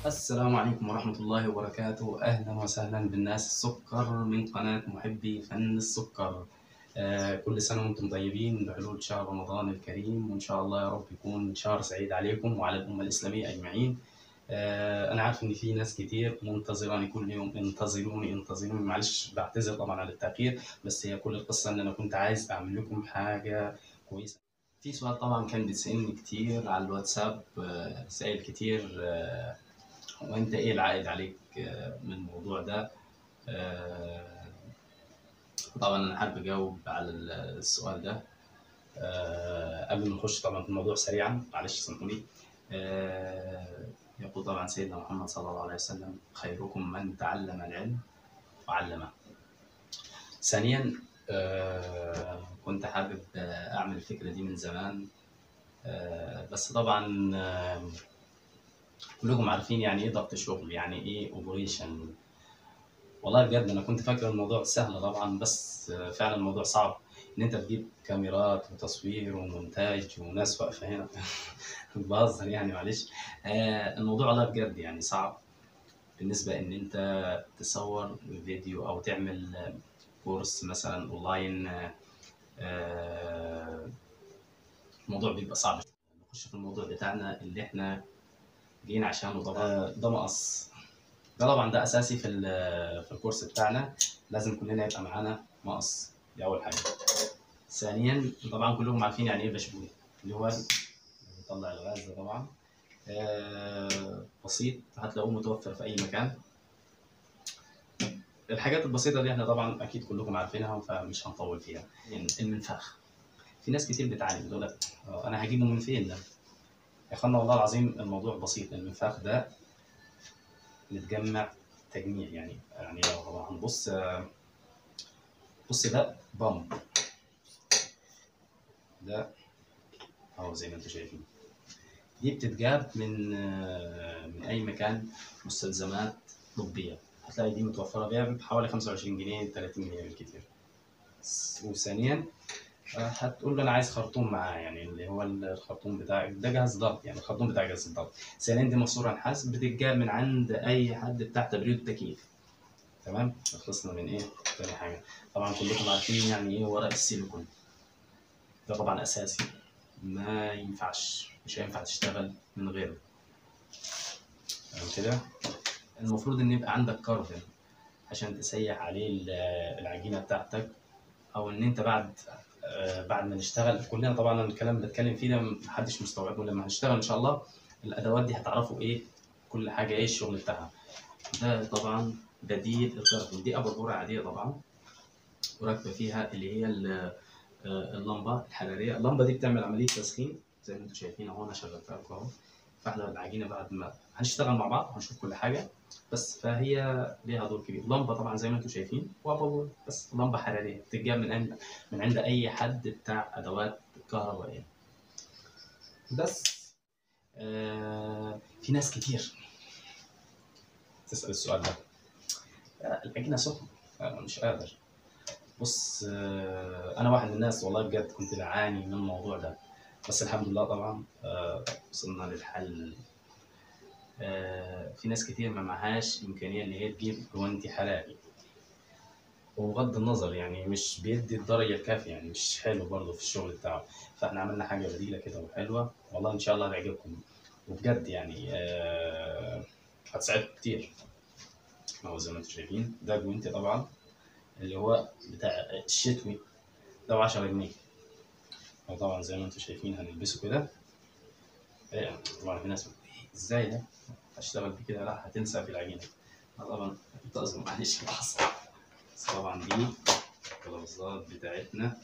السلام عليكم ورحمة الله وبركاته. أهلا وسهلا بالناس السكر من قناة محبي فن السكر. كل سنة وأنتم طيبين بحلول شهر رمضان الكريم، وإن شاء الله يا رب يكون شهر سعيد عليكم وعلى الأمة الإسلامية أجمعين. أنا عارف إن في ناس كتير منتظراني كل يوم، انتظروني انتظروني، معلش بعتذر طبعا على التأخير، بس هي كل القصة إن أنا كنت عايز أعمل لكم حاجة كويسة. في سؤال طبعا كان بيسألني كتير على الواتساب، سائل كتير، وانت ايه العائد عليك من الموضوع ده؟ آه، طبعا انا حابب اجاوب على السؤال ده. قبل ما نخش طبعا في الموضوع سريعا، معلش سامحوني. يقول طبعا سيدنا محمد صلى الله عليه وسلم: خيركم من تعلم العلم وعلمه. ثانيا، كنت حابب اعمل الفكره دي من زمان، بس طبعا كلكم عارفين يعني ايه ضغط شغل، يعني ايه اوبريشن. والله بجد انا كنت فاكر الموضوع سهل طبعا، بس فعلا الموضوع صعب. ان انت تجيب كاميرات وتصوير ومونتاج وناس واقفه هنا بهزر يعني، معلش. الموضوع والله بجد يعني صعب، بالنسبه ان انت تصور فيديو او تعمل كورس مثلا اونلاين. الموضوع بيبقى صعب. نخش في الموضوع بتاعنا اللي احنا جينا عشانه. طبعا ده مقص، ده طبعا ده اساسي في الكورس بتاعنا. لازم كلنا يبقى معانا مقص، دي اول حاجه. ثانيا، طبعا كلكم عارفين يعني ايه بشبوه، اللي هو بيطلع الغاز ده طبعا. بسيط، هتلاقوه متوفر في اي مكان. الحاجات البسيطه دي احنا طبعا اكيد كلكم عارفينها، فمش هنطول فيها. المنفاخ، في ناس كتير بتعاني بتقول لك انا هجيبه من فين ده؟ يا اخوانا والله العظيم الموضوع بسيط. المنفاخ ده متجمع تجميع، يعني لو هنبص، بص ده بامب، ده اهو زي ما انتم شايفين. دي بتتجاب من اي مكان، مستلزمات طبيه. هتلاقي دي متوفره بيها بحوالي 25 جنيه 30 جنيه بالكتير. وثانيا، هتقول له انا عايز خرطوم معاه، يعني اللي هو الخرطوم بتاع ده جهاز ضغط، يعني الخرطوم بتاع جهاز الضغط. ثانيا، دي ماسوره نحاس بتتجاب من عند اي حد بتاع تبريد التكييف. تمام، خلصنا من ايه؟ تاني حاجه، طبعا كلكم عارفين يعني ايه ورق السيليكون. ده طبعا اساسي، ما ينفعش، مش هينفع تشتغل من غيره. تمام كده. المفروض ان يبقى عندك كارفن عشان تسيح عليه العجينه بتاعتك، او ان انت بعد ما نشتغل كلنا. طبعا الكلام اللي بتكلم فيه ده محدش مستوعبه، لما هنشتغل ان شاء الله الادوات دي هتعرفوا ايه كل حاجه، ايه الشغل بتاعها. ده طبعا بديل الكارفن. دي اباجوره عاديه طبعا، وراكبه فيها اللي هي اللمبه الحراريه. اللمبه دي بتعمل عمليه تسخين زي ما انتم شايفين اهو، انا شغلتها لكم اهو. فاحنا العجينه بعد ما هنشتغل مع بعض هنشوف كل حاجه، بس فهي ليها دور كبير. لمبه طبعا زي ما انتم شايفين، واباجور، بس لمبه حراريه بتتجاب من عند اي حد بتاع ادوات كهربائيه. بس في ناس كتير تسال السؤال ده: العجينه سخنه، مش قادر. بص، انا واحد من الناس والله بجد كنت بعاني من الموضوع ده، بس الحمد لله طبعا وصلنا للحل. في ناس كتير ما معهاش امكانيه اللي هي تجيب جوانتي حراري، وبغض النظر يعني مش بيدي الدرجه الكافيه، يعني مش حلو برضه في الشغل بتاعه. فاحنا عملنا حاجه بديله كده وحلوه، والله ان شاء الله هتعجبكم، وبجد يعني هتساعدكم كتير. اهو زي ما انتم شايفين، ده جوانتي طبعا اللي هو بتاع الشتوي، ده ب 10 جنيه. وطبعا زي ما انتم شايفين هنلبسه كده. طبعا في ناس بتقول ازاي ده هشتغل بيه كده؟ لا، هتنسى في العجينه. طبعا بتأذن، معلش كده حصل. بس طبعا دي الغلظات بتاعتنا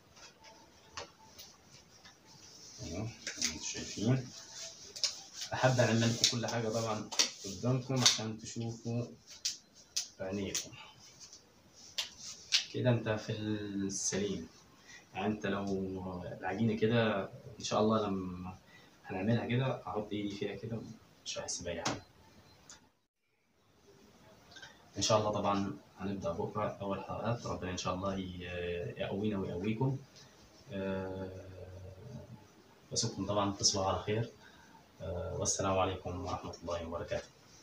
اهو زي ما انتم شايفين. احب اعمل لكم كل حاجه طبعا قدامكم عشان تشوفوا بعينيكم كده. انت في السليم، يعني انت لو العجينه كده ان شاء الله لما هنعملها كده احط ايدي فيها كده مش هحس باي حاجه ان شاء الله. طبعا هنبدا بكره اول حلقات، ربنا ان شاء الله يقوينا ويقويكم. بسيبكم طبعا، تصبحوا على خير، والسلام عليكم ورحمه الله وبركاته.